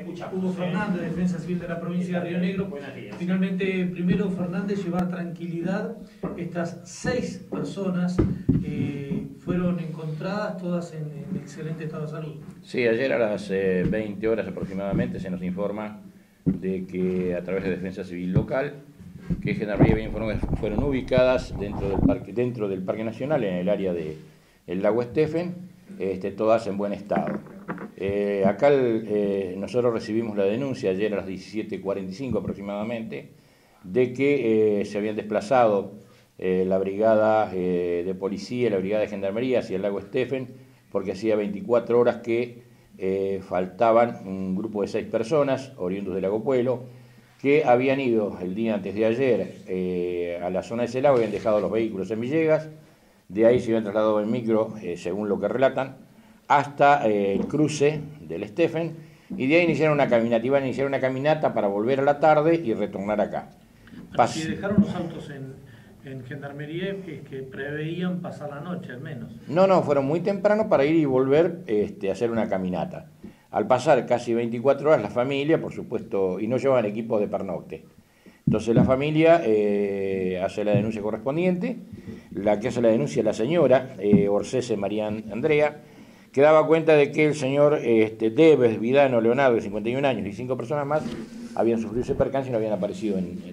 escuchamos. Hugo Fernández, Defensa Civil de la provincia de Río Negro. Buenos días. Finalmente, primero, Fernández, llevar tranquilidad. Estas 6 personas fueron encontradas todas en excelente estado de salud. Sí, ayer a las 20 horas aproximadamente se nos informa de que a través de Defensa Civil Local, que Gendarmería bien informó que fueron ubicadas dentro del Parque Nacional, en el área del lago Estefen, todas en buen estado. Acá nosotros recibimos la denuncia ayer a las 17:45 aproximadamente de que se habían desplazado la brigada de policía y la brigada de gendarmería hacia el lago Estefen, porque hacía 24 horas que faltaban un grupo de 6 personas oriundos del lago Puelo, que habían ido el día antes de ayer a la zona de ese lago, habían dejado los vehículos en Villegas, de ahí se habían trasladado en micro, según lo que relatan, hasta el cruce del Estefen, y de ahí iniciaron una caminata, iban a iniciar una caminata para volver a la tarde y retornar acá. Si dejaron los autos en Gendarmería, es que preveían pasar la noche al menos. No, fueron muy temprano para ir y volver a hacer una caminata. Al pasar casi 24 horas, la familia, por supuesto, y no llevaban equipo de pernocte. Entonces la familia hace la denuncia correspondiente. La que hace la denuncia es la señora Orsese María Andrea, que daba cuenta de que el señor Debes Vidano Leonardo, de 51 años, y 5 personas más habían sufrido ese percance y no habían aparecido,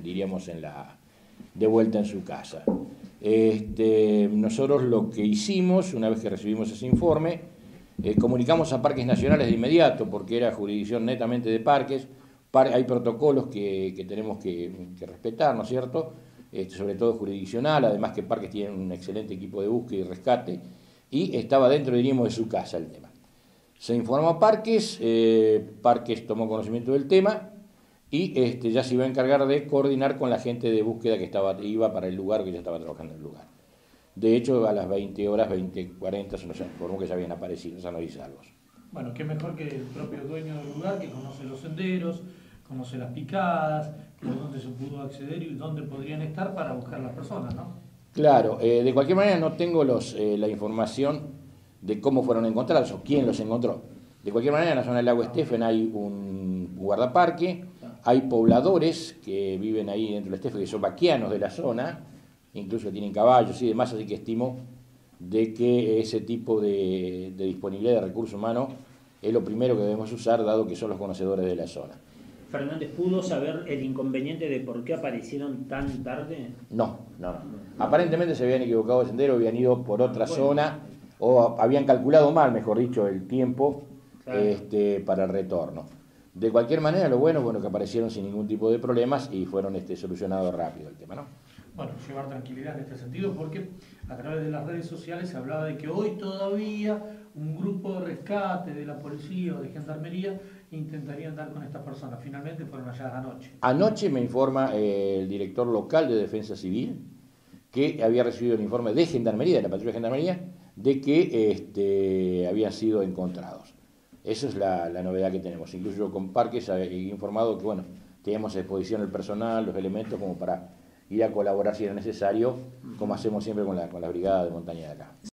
de vuelta en su casa. Nosotros lo que hicimos, una vez que recibimos ese informe, comunicamos a Parques Nacionales de inmediato, porque era jurisdicción netamente de parques. Hay protocolos que tenemos que respetar, ¿no es cierto? Sobre todo jurisdiccional, además que Parques tiene un excelente equipo de búsqueda y rescate, y estaba dentro, diríamos, de su casa el tema. Se informó a Parques, Parques tomó conocimiento del tema, y ya se iba a encargar de coordinar con la gente de búsqueda que iba para el lugar, que ya estaba trabajando en el lugar. De hecho, a las 20 horas, 20:40, se nos informó que ya habían aparecido sanos y salvos. Bueno, qué mejor que el propio dueño del lugar, que conoce los senderos, conoce las picadas, dónde se pudo acceder y dónde podrían estar para buscar a las personas, ¿no? Claro, de cualquier manera no tengo la información de cómo fueron encontrados o quién los encontró. De cualquier manera, en la zona del lago Estefen hay un guardaparque, hay pobladores que viven ahí dentro del Estefen, que son vaquianos de la zona, incluso tienen caballos y demás, así que estimo de que ese tipo de disponibilidad de recursos humanos es lo primero que debemos usar, dado que son los conocedores de la zona. Fernández, ¿pudo saber el inconveniente de por qué aparecieron tan tarde? No. Aparentemente se habían equivocado de sendero, habían ido por otra zona, o habían calculado mal, mejor dicho, el tiempo para el retorno. De cualquier manera, lo bueno que aparecieron sin ningún tipo de problemas y fueron solucionados rápido el tema, ¿no? Bueno, llevar tranquilidad en este sentido, porque a través de las redes sociales se hablaba de que hoy todavía un grupo de rescate de la policía o de gendarmería intentarían dar con estas personas. Finalmente fueron halladas anoche. Anoche me informa el director local de Defensa Civil que había recibido el informe de Gendarmería, de la patrulla de Gendarmería, de que habían sido encontrados. Esa es la novedad que tenemos. Incluso yo con Parques he informado que, teníamos a disposición el personal, los elementos como para ir a colaborar si era necesario, como hacemos siempre con la brigada de montaña de acá.